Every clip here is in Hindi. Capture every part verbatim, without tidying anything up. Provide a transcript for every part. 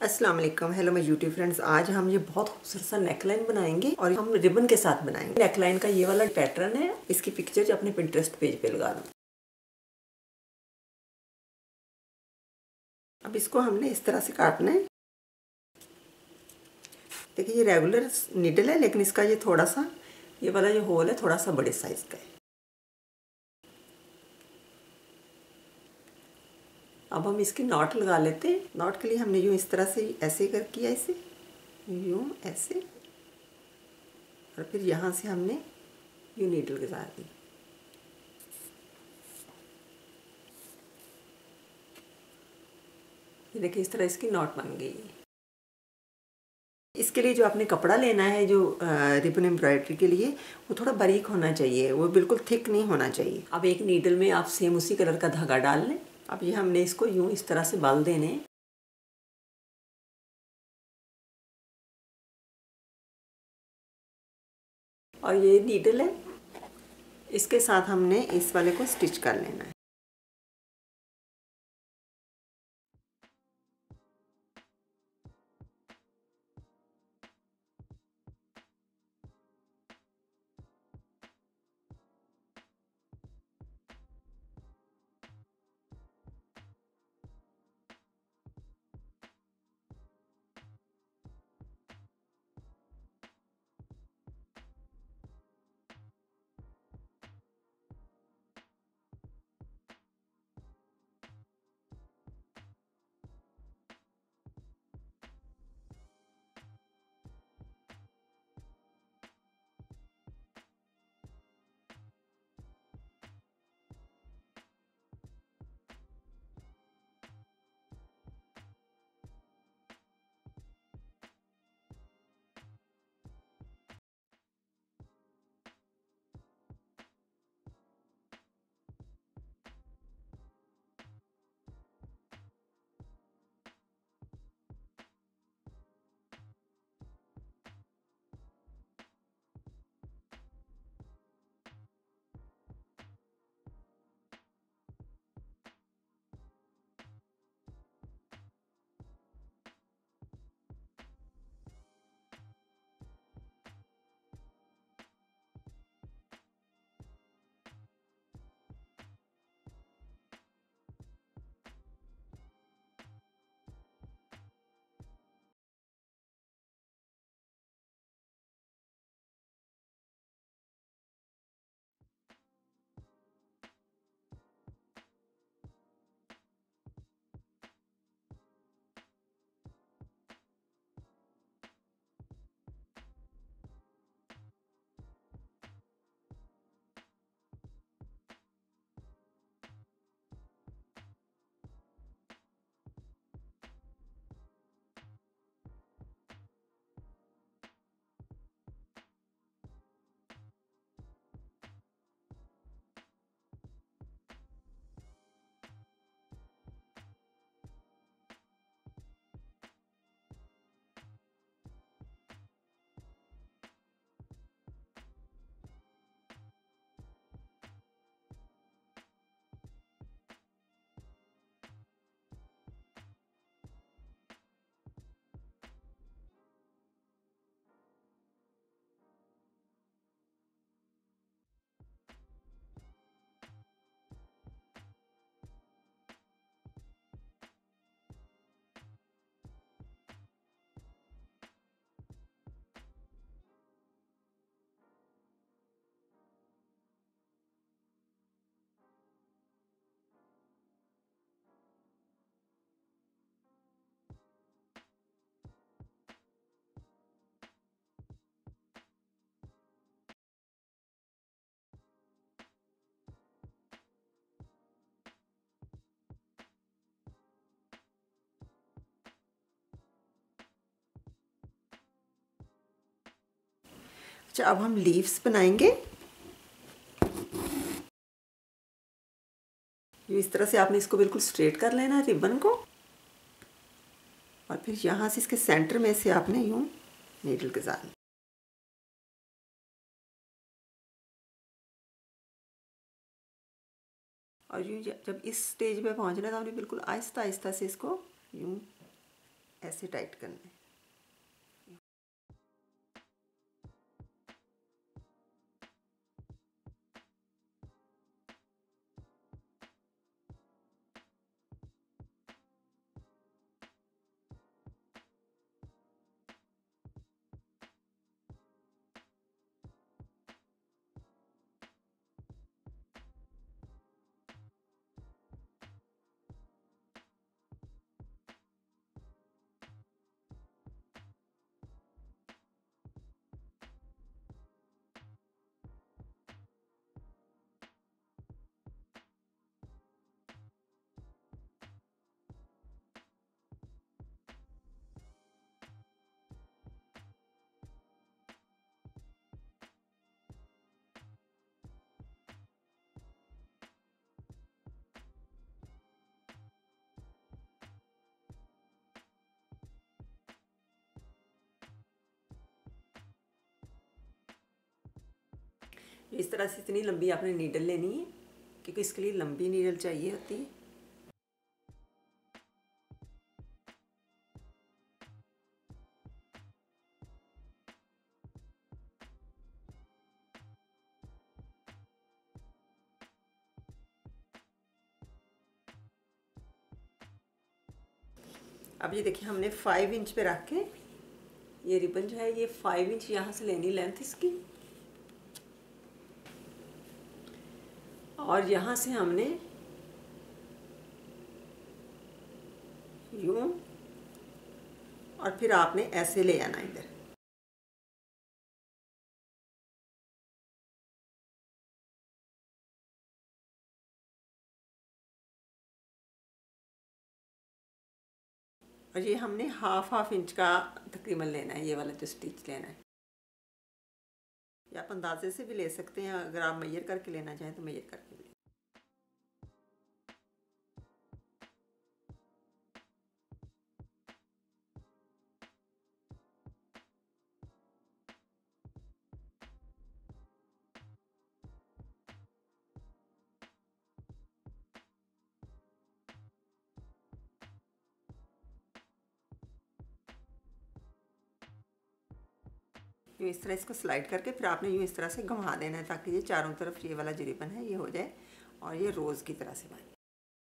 अस्सलाम वालेकुम, हेलो मेरे यूट्यूब फ्रेंड्स। आज हम ये बहुत खूबसूरत सा नेकलाइन बनाएंगे और हम रिबन के साथ बनाएंगे। नेकलाइन का ये वाला पैटर्न है, इसकी पिक्चर जो अपने पिंटरेस्ट पेज पे लगा दूँ। अब इसको हमने इस तरह से काटना है। देखिए ये रेगुलर नीडल है, लेकिन इसका ये थोड़ा सा ये वाला जो होल है थोड़ा सा बड़े साइज का है। अब हम इसकी नॉट लगा लेते हैं। नॉट के लिए हमने यूँ इस तरह से ऐसे कर किया, इसे यूँ ऐसे, और फिर यहाँ से हमने यूँ नीडल गुजार दी। ये देखिए इस तरह इसकी नॉट बन गई है। इसके लिए जो आपने कपड़ा लेना है जो रिबन एम्ब्रॉयडरी के लिए, वो थोड़ा बारीक होना चाहिए, वो बिल्कुल थिक नहीं होना चाहिए। अब एक नीडल में आप सेम उसी कलर का धागा डाल लें। अब ये हमने इसको यूं इस तरह से बाल देने, और ये नीडल है, इसके साथ हमने इस वाले को स्टिच कर लेना है। अच्छा, अब हम लीव्स बनाएंगे। इस तरह से आपने इसको बिल्कुल स्ट्रेट कर लेना है रिबन को, और फिर यहाँ से इसके सेंटर में से आपने यूँ नीडल गुजारनी। और यूँ जब इस स्टेज पे पहुँचना है तो आपने बिल्कुल आहिस्ता आहिस्ता से इसको यूँ ऐसे टाइट करना है। इस तरह से इतनी लंबी आपने नीडल लेनी है, क्योंकि इसके लिए लंबी नीडल चाहिए होती है। अब ये देखिए हमने फाइव इंच पे रख के ये रिबन जो है ये फाइव इंच यहाँ से लेनी लेंथ इसकी, और यहाँ से हमने यूं और फिर आपने ऐसे ले आना इधर। और ये हमने हाफ हाफ इंच का तकरीबन लेना है, ये वाला जो स्टिच लेना है। या आप अंदाजे से भी ले सकते हैं, अगर आप मेजर करके लेना चाहें तो मेजर करके भी। यूँ इस तरह इसको स्लाइड करके फिर आपने यूँ इस तरह से घुमा देना है, ताकि ये चारों तरफ ये वाला जो रिबन है ये हो जाए और ये रोज़ की तरह से बने।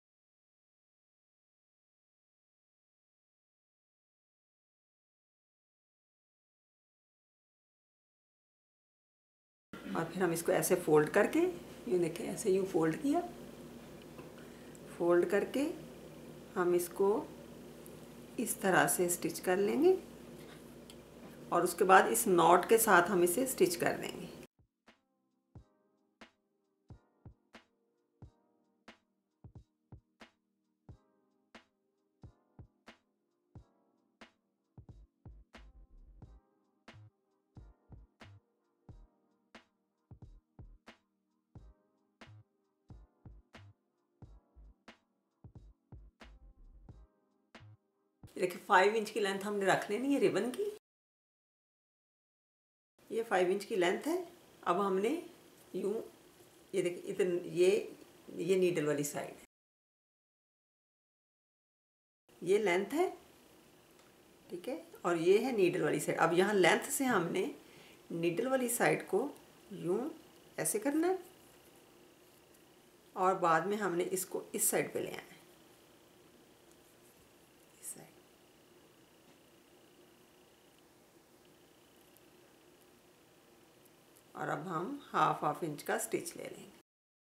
और फिर हम इसको ऐसे फोल्ड करके, यूँ देखें ऐसे यूँ फोल्ड किया, फोल्ड करके हम इसको इस तरह से स्टिच कर लेंगे और उसके बाद इस नॉट के साथ हम इसे स्टिच कर देंगे। देखिए फाइव इंच की लेंथ हमने रख लेनी है रिबन की, ये फाइव इंच की लेंथ है। अब हमने यूं ये देखिए इतन ये ये नीडल वाली साइड है, ये लेंथ है, ठीक है, और ये है नीडल वाली साइड। अब यहाँ लेंथ से हमने नीडल वाली साइड को यूं ऐसे करना है और बाद में हमने इसको इस साइड पे ले आना है, इस साइड। और अब हम हाफ हाफ इंच का स्टिच ले लेंगे।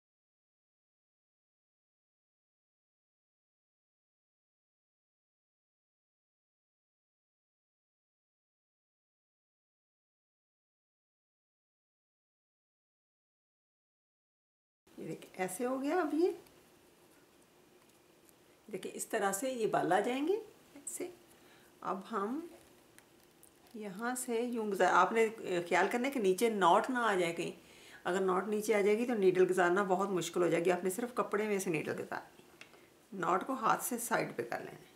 ये देखिए ऐसे हो गया। अब ये देखिए इस तरह से ये बाल आ जाएंगे ऐसे। अब हम यहाँ से यूँ गुजार, आपने ख्याल करना है कि नीचे नॉट ना आ जाए कहीं। अगर नॉट नीचे आ जाएगी तो नीडल गुजारना बहुत मुश्किल हो जाएगी। आपने सिर्फ कपड़े में से नीडल गुजारनी, नॉट को हाथ से साइड पे कर लेना है।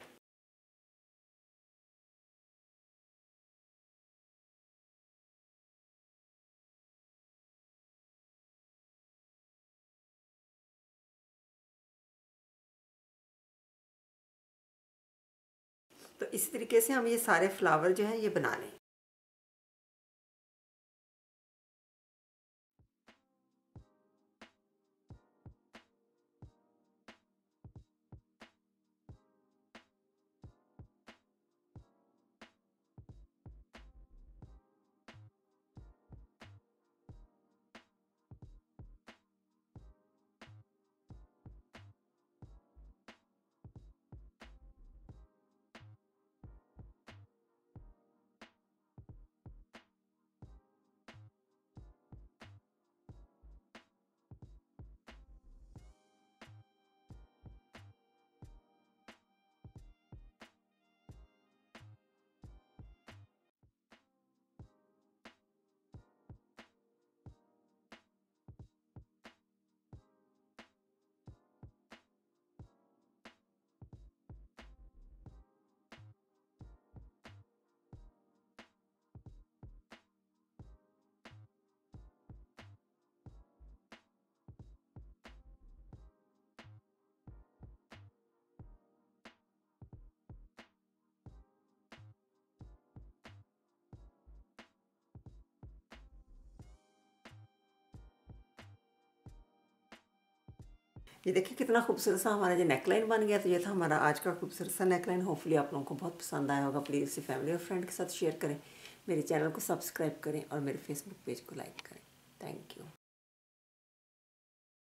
तो इसी तरीके से हम ये सारे फ्लावर जो हैं ये बना लें। ये देखिए कितना खूबसूरत सा हमारा जो नेकलाइन बन गया। तो ये था हमारा आज का खूबसूरत सा नेकलाइन। होपफुली आप लोगों को बहुत पसंद आया होगा। प्लीज़ इसे फैमिली और फ्रेंड के साथ शेयर करें, मेरे चैनल को सब्सक्राइब करें और मेरे फेसबुक पेज को लाइक करें। Thank you.